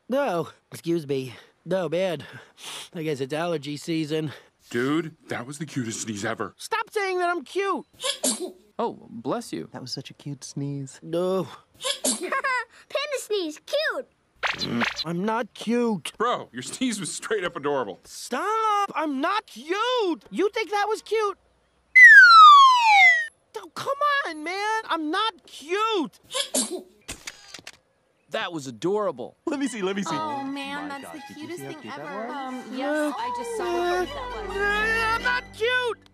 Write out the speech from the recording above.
No, excuse me. No, man. I guess it's allergy season. Dude, that was the cutest sneeze ever. Stop saying that I'm cute. Oh, bless you. That was such a cute sneeze. No. Panda sneeze, cute. I'm not cute. Bro, your sneeze was straight up adorable. Stop! I'm not cute! You think that was cute? Oh, come on, man! I'm not cute! That was adorable. Let me see. Oh man, that's the cutest thing ever. Yes, I just saw what that was. I'm not cute!